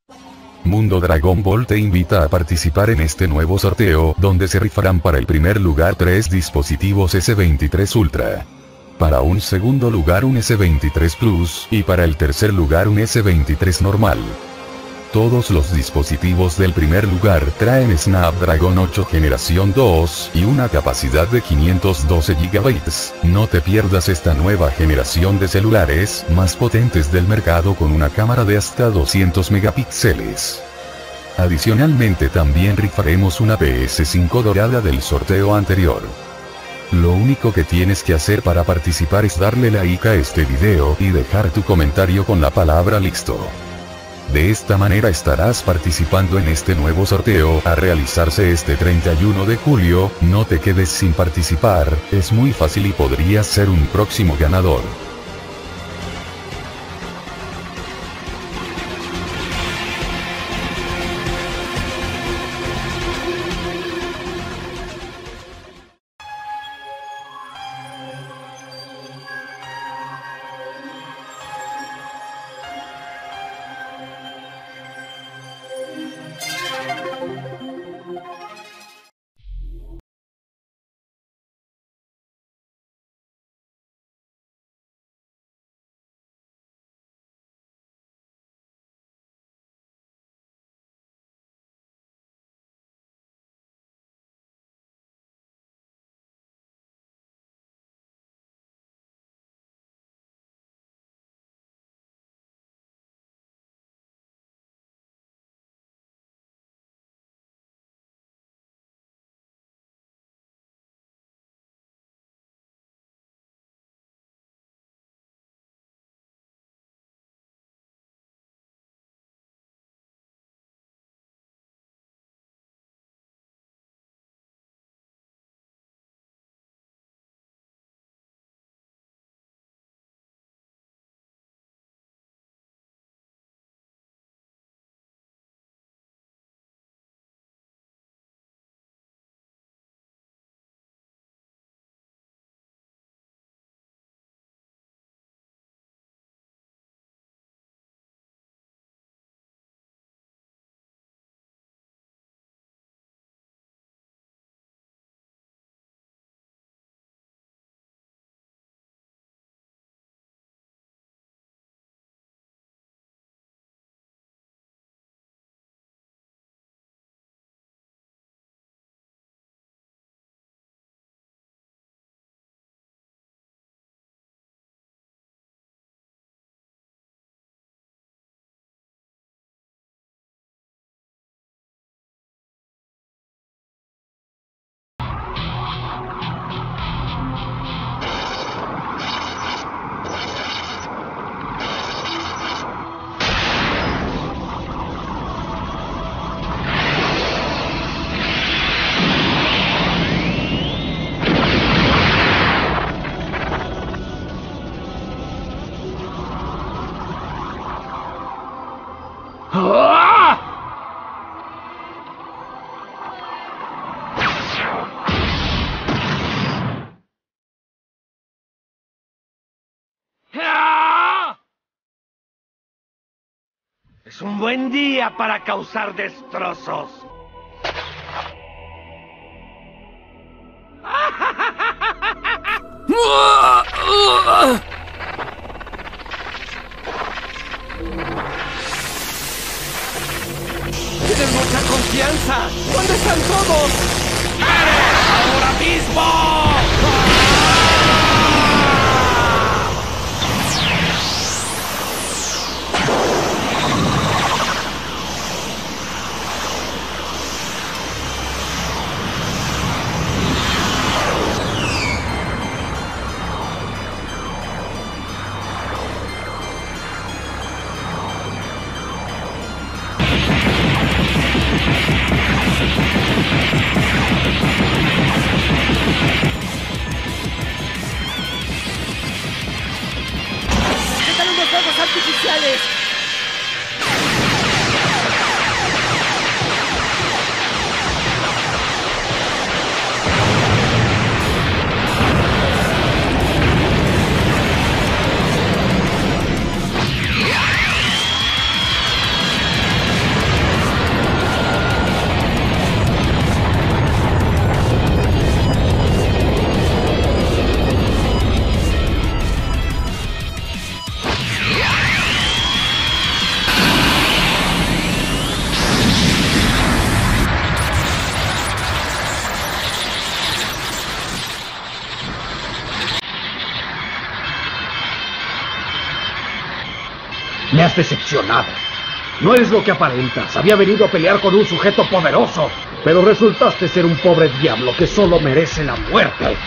Mundo Dragon Ball te invita a participar en este nuevo sorteo, donde se rifarán para el primer lugar 3 dispositivos S23 Ultra. Para un segundo lugar un S23 Plus, y para el tercer lugar un S23 normal. Todos los dispositivos del primer lugar traen Snapdragon 8 generación 2, y una capacidad de 512 GB. No te pierdas esta nueva generación de celulares, más potentes del mercado con una cámara de hasta 200 megapíxeles. Adicionalmente también rifaremos una PS5 dorada del sorteo anterior. Lo único que tienes que hacer para participar es darle like a este video y dejar tu comentario con la palabra listo. De esta manera estarás participando en este nuevo sorteo a realizarse este 31 de julio, no te quedes sin participar, es muy fácil y podrías ser un próximo ganador. Es un buen día para causar destrozos. ¡Tienes mucha confianza! ¿Dónde están todos? ¡Ahora mismo! Estás decepcionado. No eres lo que aparentas. Había venido a pelear con un sujeto poderoso, pero resultaste ser un pobre diablo que solo merece la muerte.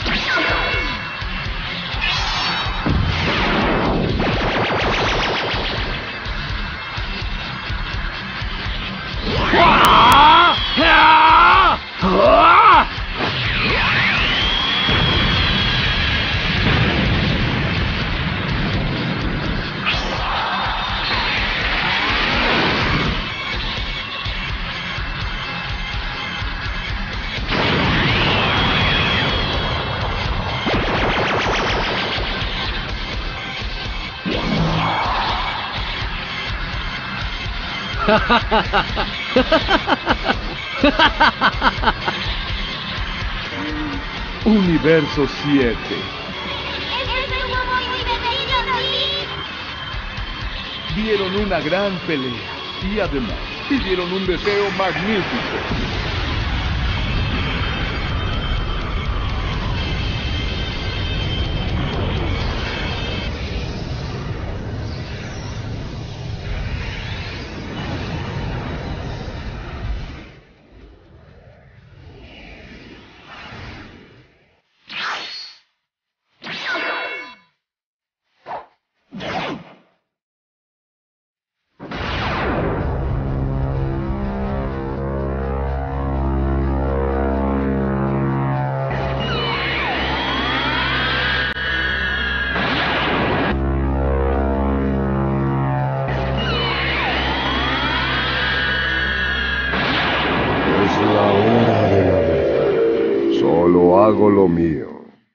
Universo 7. Dieron una gran pelea y además pidieron un deseo magnífico. Solo hago lo mío.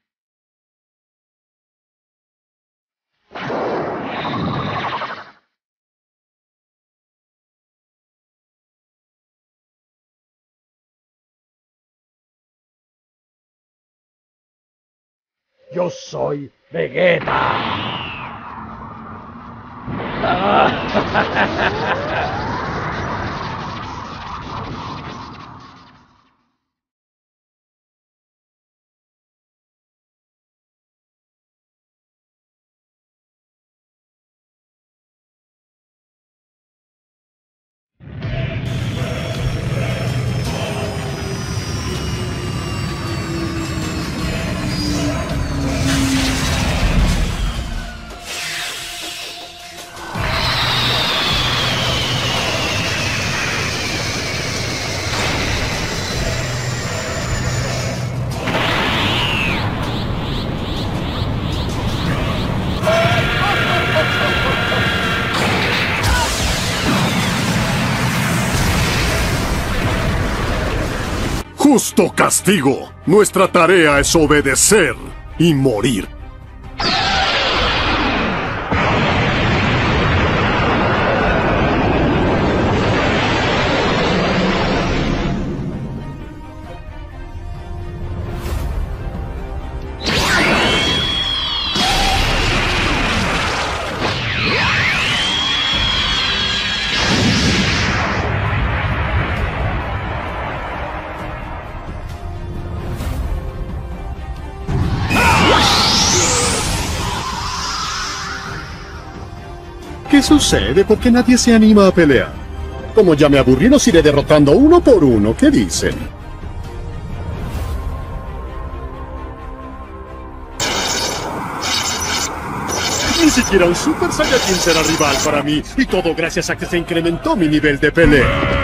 Yo soy Vegeta. Justo castigo. Nuestra tarea es obedecer y morir. ¿Qué sucede? ¿Por qué nadie se anima a pelear? Como ya me aburrí, los iré derrotando uno por uno. ¿Qué dicen? Ni siquiera un Super Saiyajin será rival para mí. Y todo gracias a que se incrementó mi nivel de pelea.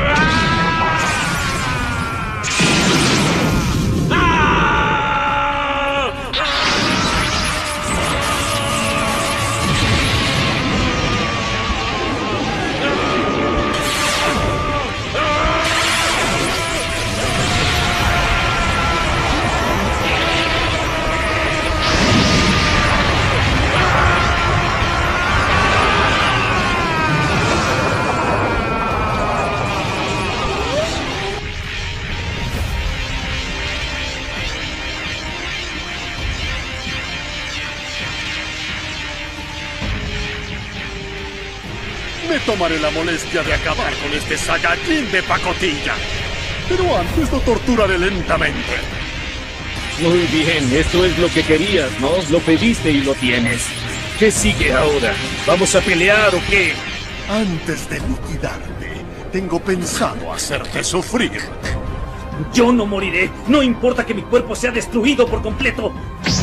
Me tomaré la molestia de acabar con este Saiyajin de pacotilla. Pero antes lo torturaré lentamente. Muy bien, esto es lo que querías, ¿no? Lo pediste y lo tienes. ¿Qué sigue ahora? ¿Vamos a pelear o qué? Antes de liquidarte, tengo pensado hacerte sufrir. Yo no moriré. No importa que mi cuerpo sea destruido por completo.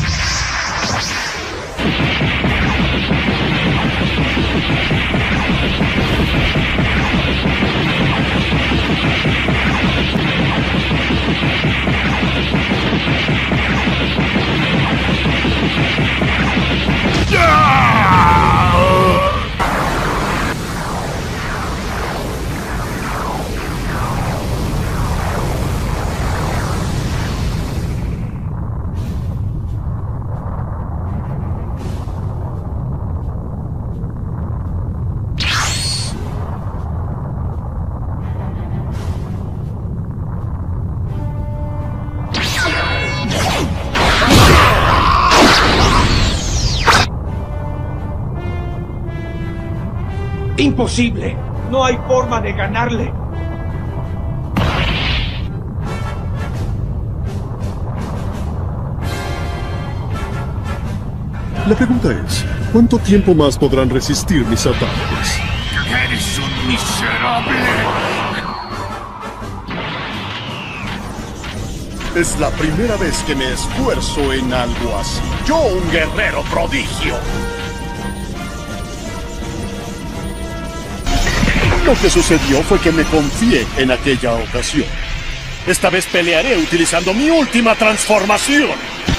¡Imposible! No hay forma de ganarle. La pregunta es, ¿cuánto tiempo más podrán resistir mis ataques? ¡Eres un miserable! Es la primera vez que me esfuerzo en algo así. Yo, un guerrero prodigio. Lo que sucedió fue que me confié en aquella ocasión. Esta vez pelearé utilizando mi última transformación.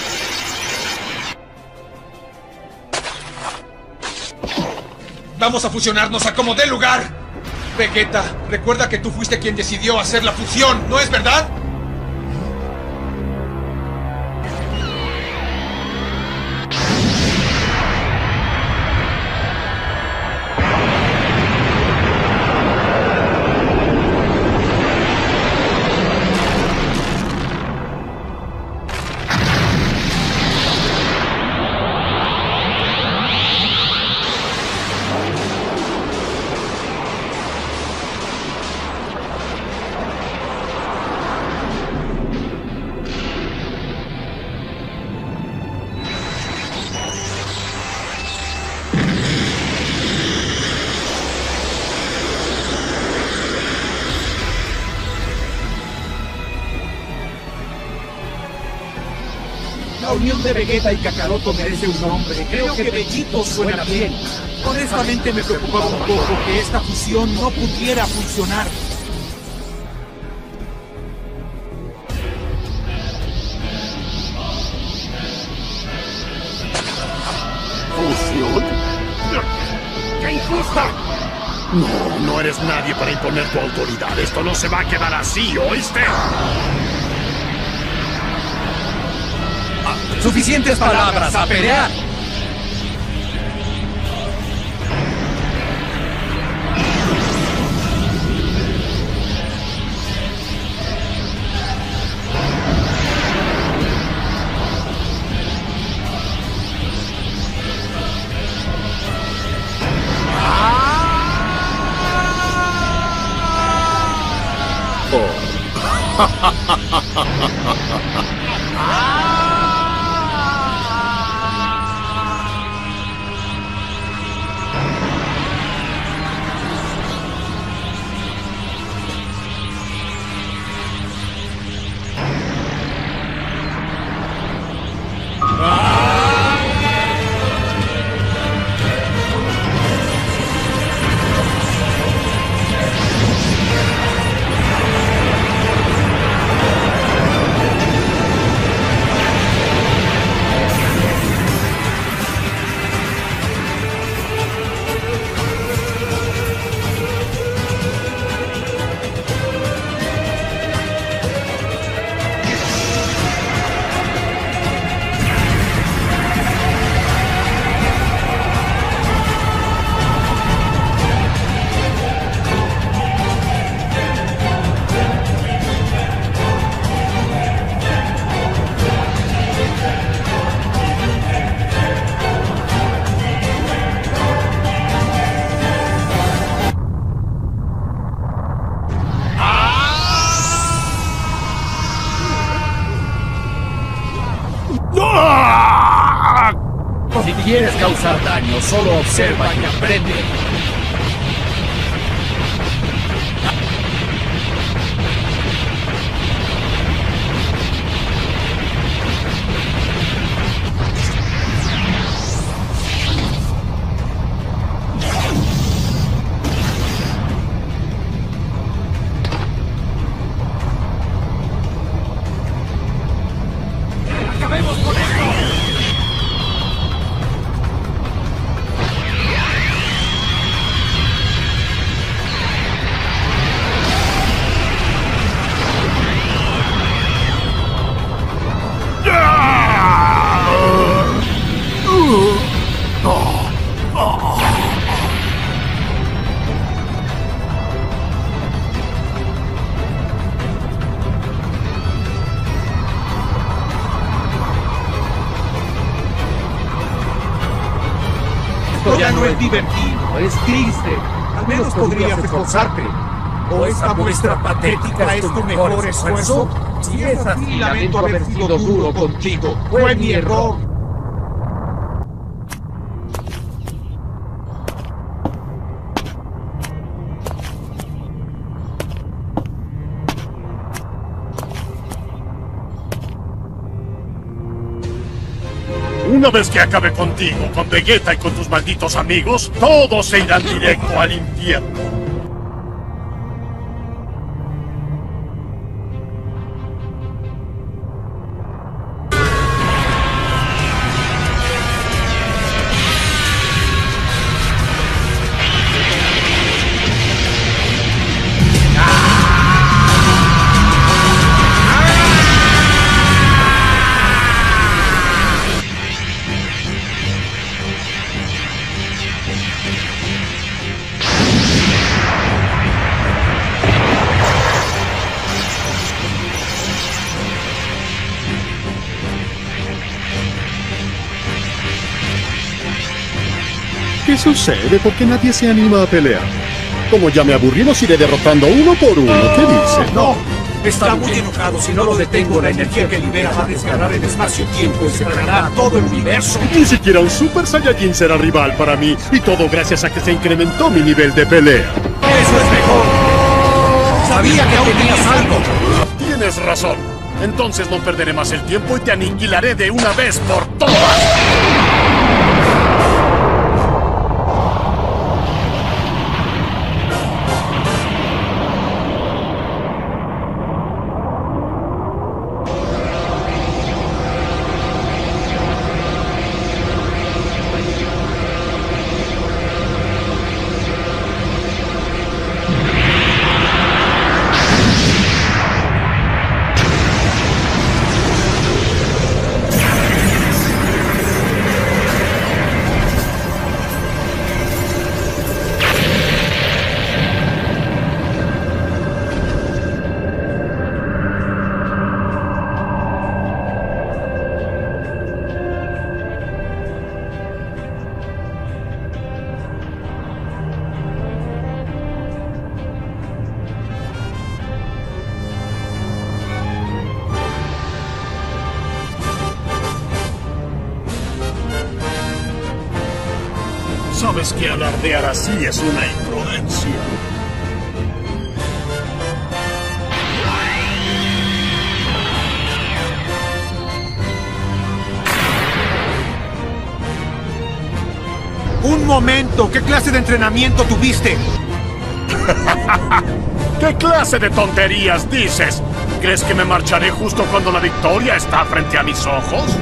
Vamos a fusionarnos a como dé lugar. Vegeta, recuerda que tú fuiste quien decidió hacer la fusión, ¿no es verdad? La unión de Vegeta y Kakaroto merece un nombre. Creo que Bellito suena bien. Honestamente me preocupaba un poco que esta fusión no pudiera funcionar. ¿Fusión? ¡Qué injusta! No, no eres nadie para imponer tu autoridad. Esto no se va a quedar así, ¿oíste? Suficientes palabras, a pelear. Si quieres causar daño, solo observa y aprende. es divertido, es triste. Al menos podrías esforzarte. ¿O esta muestra patética es tu mejor esfuerzo? Si es así, lamento haber sido duro contigo. Fue mi error. Una vez que acabe contigo, con Vegeta y con tus malditos amigos, todos se irán directo al infierno. ¿Qué sucede? ¿Por qué nadie se anima a pelear? Como ya me aburrí, los iré derrotando uno por uno. ¿Qué dice? No, está muy enojado. Si no lo detengo, la energía que libera va a desgarrar el espacio-tiempo y separará todo el universo. Ni siquiera un Super Saiyajin será rival para mí, y todo gracias a que se incrementó mi nivel de pelea. ¡Eso es mejor! Sabía que aún tenías algo. Tienes razón. Entonces no perderé más el tiempo y te aniquilaré de una vez por todas. Sabes que alardear así es una imprudencia. ¡Un momento! ¿Qué clase de entrenamiento tuviste? ¿Qué clase de tonterías dices? ¿Crees que me marcharé justo cuando la victoria está frente a mis ojos?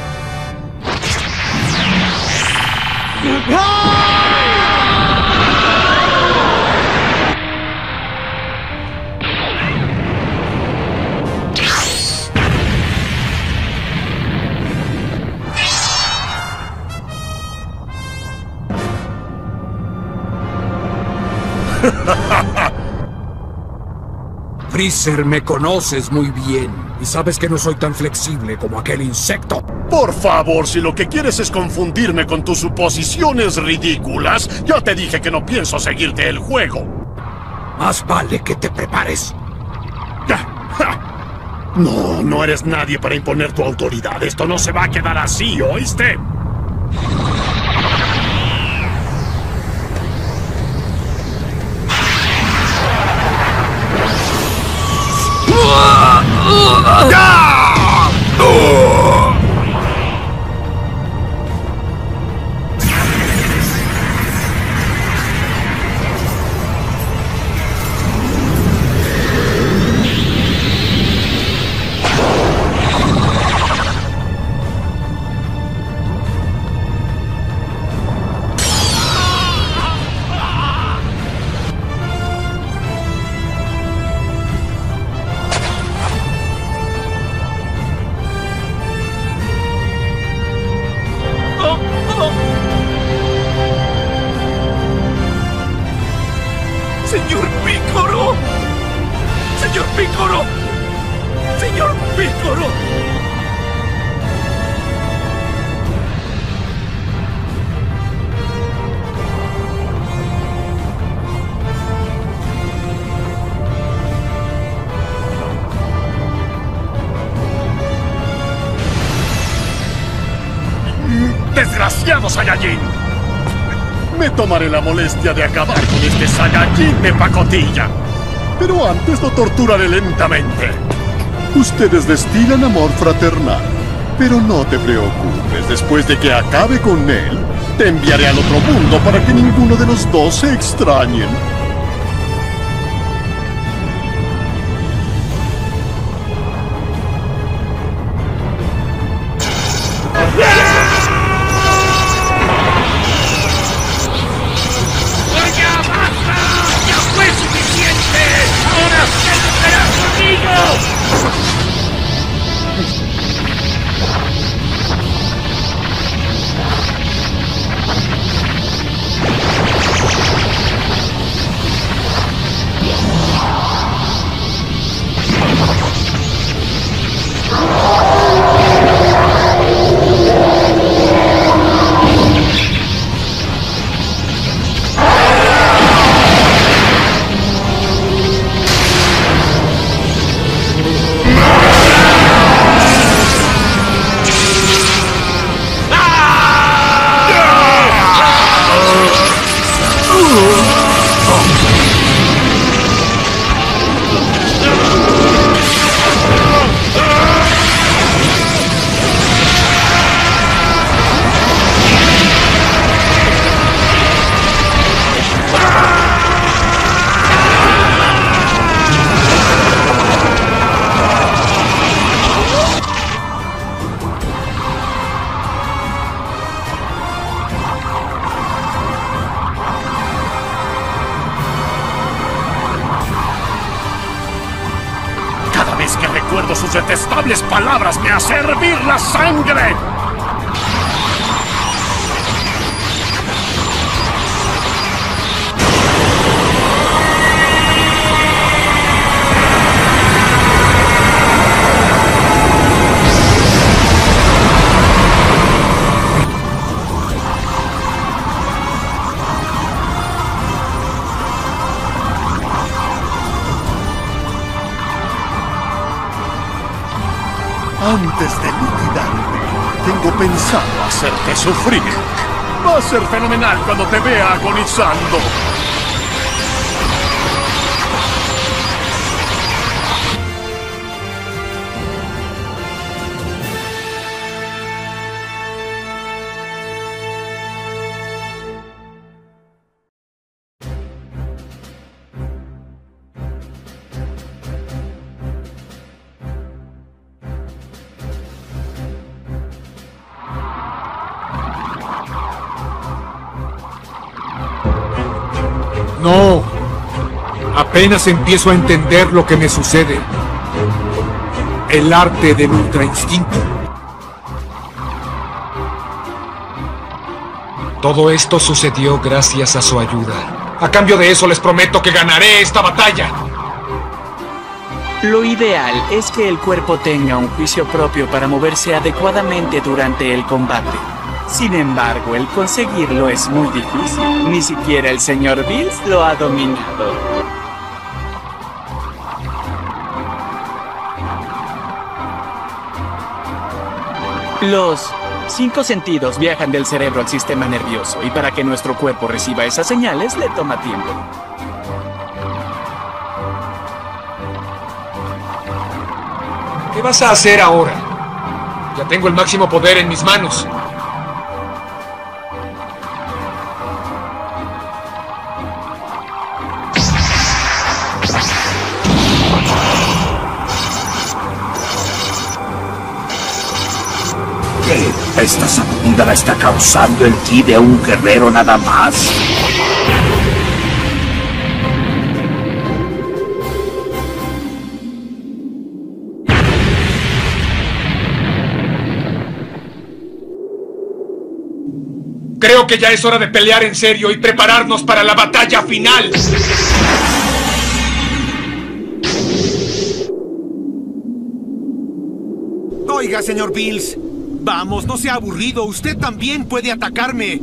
Freezer, me conoces muy bien y sabes que no soy tan flexible como aquel insecto. Por favor, si lo que quieres es confundirme con tus suposiciones ridículas, ya te dije que no pienso seguirte el juego. Más vale que te prepares. No, no eres nadie para imponer tu autoridad. Esto no se va a quedar así, ¿oíste? ¡Señor Piccolo! ¡Señor Piccolo! ¡Señor Piccolo! ¡Desgraciado Saiyajin! Me tomaré la molestia de acabar con este Saiyajin de pacotilla. Pero antes lo torturaré lentamente. Ustedes destilan amor fraternal. Pero no te preocupes, después de que acabe con él, te enviaré al otro mundo para que ninguno de los dos se extrañen. Que recuerdo sus detestables palabras me hace hervir la sangre. Antes de liquidarte, tengo pensado hacerte sufrir. Va a ser fenomenal cuando te vea agonizando. No. Apenas empiezo a entender lo que me sucede. El arte del ultra instinto. Todo esto sucedió gracias a su ayuda. A cambio de eso les prometo que ganaré esta batalla. Lo ideal es que el cuerpo tenga un juicio propio para moverse adecuadamente durante el combate. Sin embargo, el conseguirlo es muy difícil. Ni siquiera el señor Bills lo ha dominado. Los 5 sentidos viajan del cerebro al sistema nervioso, y para que nuestro cuerpo reciba esas señales le toma tiempo. ¿Qué vas a hacer ahora? Ya tengo el máximo poder en mis manos. ¿Qué? ¿Esta sacudida la está causando el ki de un guerrero nada más? Creo que ya es hora de pelear en serio y prepararnos para la batalla final. Oiga, señor Bills. Vamos, no sea aburrido. Usted también puede atacarme.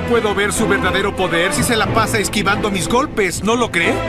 puedo ver su verdadero poder si se la pasa esquivando mis golpes, ¿no lo cree?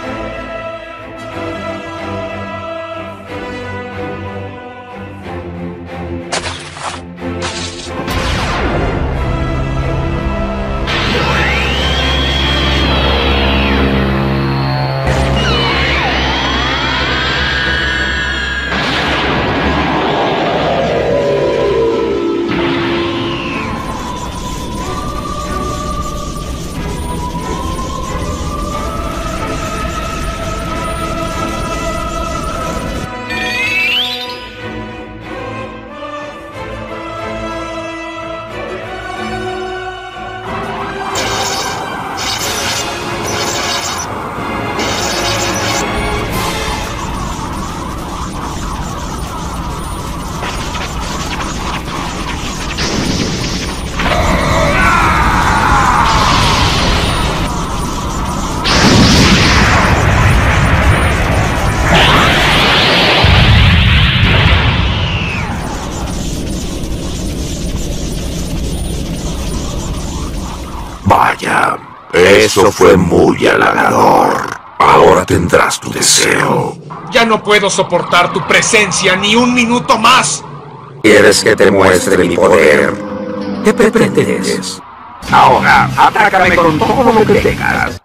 Vaya, eso fue muy halagador. Ahora tendrás tu deseo. Ya no puedo soportar tu presencia ni un minuto más. ¿Quieres que te muestre mi poder? ¿Qué pretendes? Ahora, atácame con todo lo que tengas.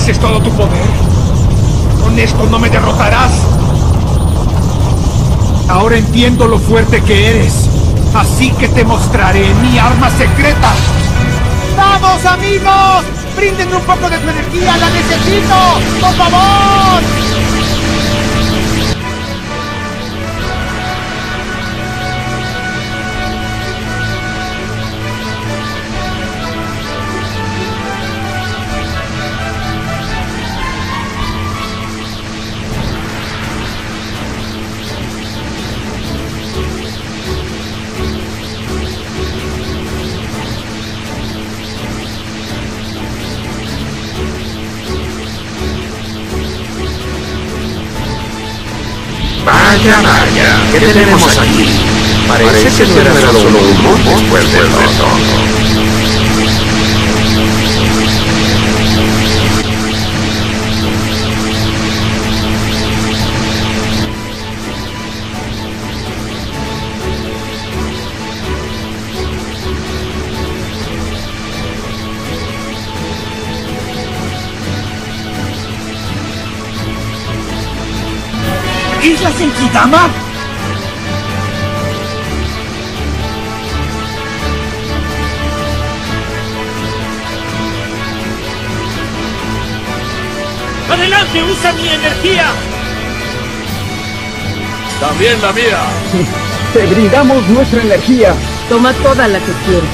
¿Ese es todo tu poder? ¿Con esto no me derrotarás? Ahora entiendo lo fuerte que eres. Así que te mostraré mi arma secreta. ¡Vamos, amigos! ¡Brinden un poco de tu energía! ¡La necesito! ¡Por favor! Vaya, vaya, ¿qué tenemos aquí? Parece que no era solo un humo después del retorno. ¿Isla Senkidama? ¡Adelante! ¡Usa mi energía! También la mía. Te brindamos nuestra energía. Toma toda la que quieras.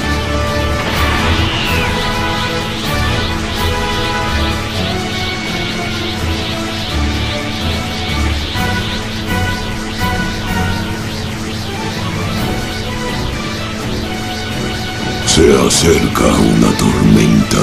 Se acerca una tormenta.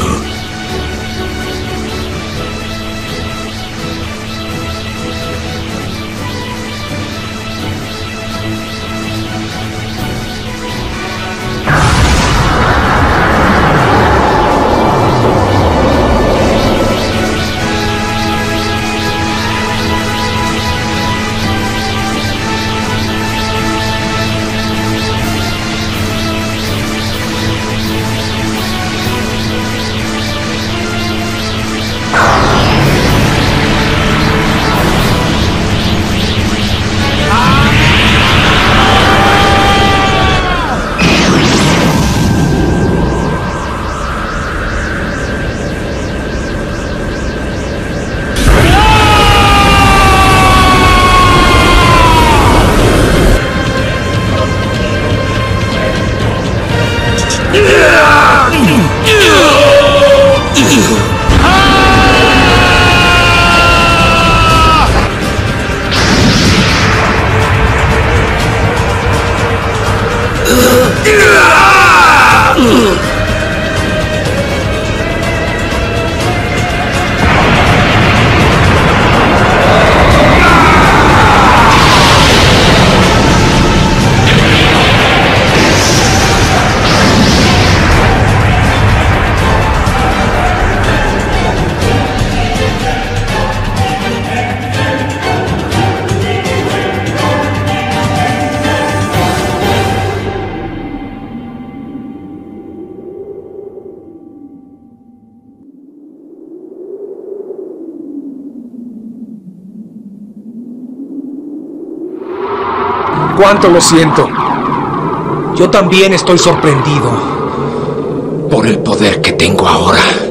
¡Cuánto lo siento! Yo también estoy sorprendido por el poder que tengo ahora.